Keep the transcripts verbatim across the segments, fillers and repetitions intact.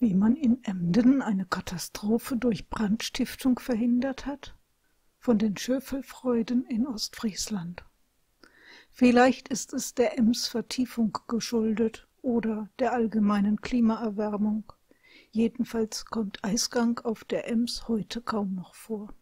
Wie man in Emden eine Katastrophe durch Brandstiftung verhindert hat? Von den Schöfelfreuden in Ostfriesland. Vielleicht ist es der Ems-Vertiefung geschuldet oder der allgemeinen Klimaerwärmung. Jedenfalls kommt Eisgang auf der Ems heute kaum noch vor.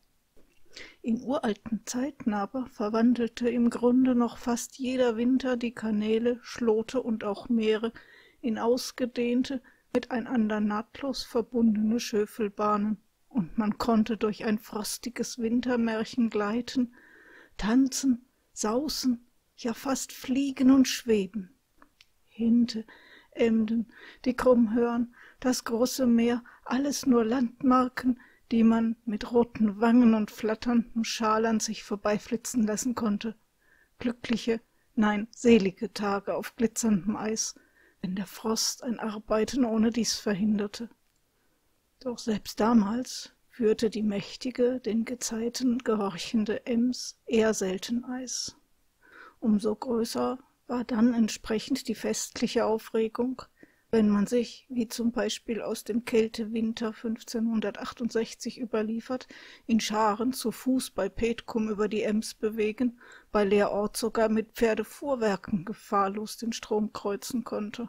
In uralten Zeiten aber verwandelte im Grunde noch fast jeder Winter die Kanäle, Schlote und auch Meere in ausgedehnte, miteinander nahtlos verbundene Schöfelbahnen, und man konnte durch ein frostiges Wintermärchen gleiten, tanzen, sausen, ja fast fliegen und schweben. Hinte, Emden, die Krummhörn, das große Meer, alles nur Landmarken, die man mit roten Wangen und flatterndem Schal an sich vorbeiflitzen lassen konnte. Glückliche, nein, selige Tage auf glitzerndem Eis, wenn der Frost ein Arbeiten ohne dies verhinderte. Doch selbst damals führte die mächtige, den Gezeiten gehorchende Ems eher selten Eis. Umso größer war dann entsprechend die festliche Aufregung, wenn man sich, wie zum Beispiel aus dem Kältewinter fünfzehnhundertachtundsechzig überliefert, in Scharen zu Fuß bei Petkum über die Ems bewegen, bei Leerort sogar mit Pferdefuhrwerken gefahrlos den Strom kreuzen konnte.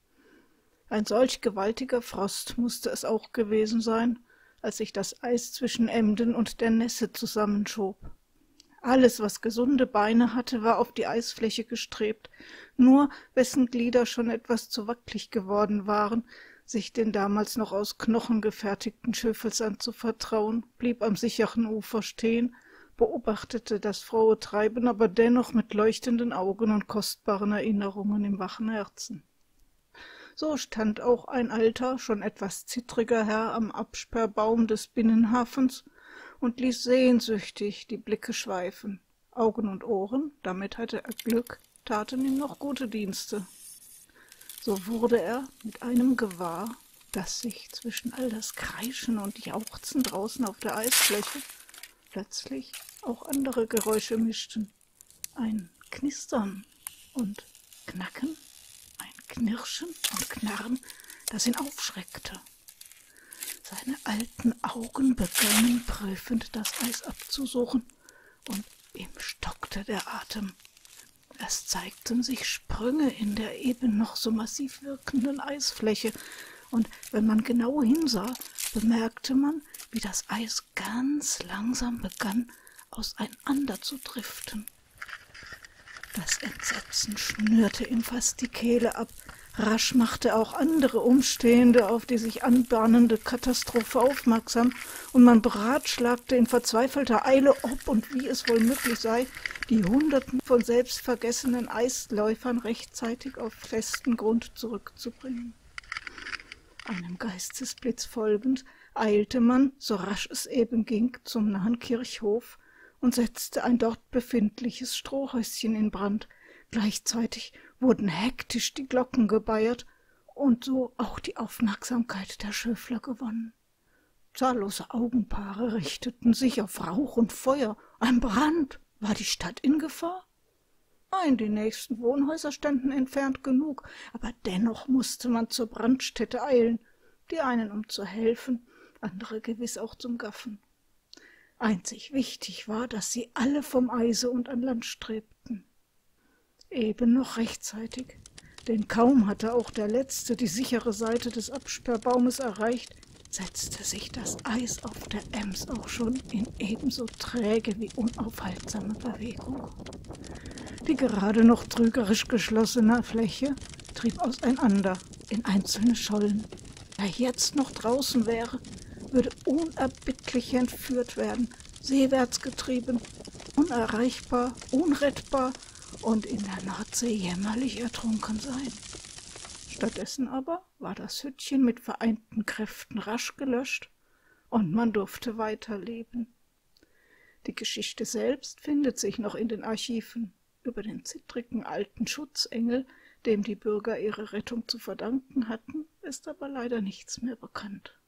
Ein solch gewaltiger Frost musste es auch gewesen sein, als sich das Eis zwischen Emden und der Nesse zusammenschob. Alles, was gesunde Beine hatte, war auf die Eisfläche gestrebt, nur wessen Glieder schon etwas zu wackelig geworden waren, sich den damals noch aus Knochen gefertigten Schöfelsand zu vertrauen, blieb am sicheren Ufer stehen, beobachtete das frohe Treiben aber dennoch mit leuchtenden Augen und kostbaren Erinnerungen im wachen Herzen. So stand auch ein alter, schon etwas zittriger Herr am Absperrbaum des Binnenhafens und ließ sehnsüchtig die Blicke schweifen. Augen und Ohren, damit hatte er Glück, taten ihm noch gute Dienste. So wurde er mit einem gewahr, dass sich zwischen all das Kreischen und Jauchzen draußen auf der Eisfläche plötzlich auch andere Geräusche mischten. Ein Knistern und Knacken, ein Knirschen und Knarren, das ihn aufschreckte. Seine alten Augen begannen prüfend das Eis abzusuchen, und ihm stockte der Atem. Es zeigten sich Sprünge in der eben noch so massiv wirkenden Eisfläche, und wenn man genau hinsah, bemerkte man, wie das Eis ganz langsam begann, auseinander zu driften. Das Entsetzen schnürte ihm fast die Kehle ab. Rasch machte auch andere Umstehende auf die sich anbahnende Katastrophe aufmerksam, und man beratschlagte in verzweifelter Eile, ob und wie es wohl möglich sei, die Hunderten von selbstvergessenen Eisläufern rechtzeitig auf festen Grund zurückzubringen. Einem Geistesblitz folgend eilte man, so rasch es eben ging, zum nahen Kirchhof und setzte ein dort befindliches Strohhäuschen in Brand. Gleichzeitig wurden hektisch die Glocken gebeiert und so auch die Aufmerksamkeit der Schöffler gewonnen. Zahllose Augenpaare richteten sich auf Rauch und Feuer. Ein Brand! War die Stadt in Gefahr? Nein, die nächsten Wohnhäuser standen entfernt genug, aber dennoch musste man zur Brandstätte eilen, die einen um zu helfen, andere gewiss auch zum Gaffen. Einzig wichtig war, dass sie alle vom Eise und an Land strebten. Eben noch rechtzeitig, denn kaum hatte auch der Letzte die sichere Seite des Absperrbaumes erreicht, setzte sich das Eis auf der Ems auch schon in ebenso träge wie unaufhaltsame Bewegung. Die gerade noch trügerisch geschlossene Fläche trieb auseinander in einzelne Schollen. Wer jetzt noch draußen wäre, würde unerbittlich entführt werden, seewärts getrieben, unerreichbar, unrettbar und in der Nordsee jämmerlich ertrunken sein. Stattdessen aber war das Hüttchen mit vereinten Kräften rasch gelöscht, und man durfte weiterleben. Die Geschichte selbst findet sich noch in den Archiven. Über den zittrigen alten Schutzengel, dem die Bürger ihre Rettung zu verdanken hatten, ist aber leider nichts mehr bekannt.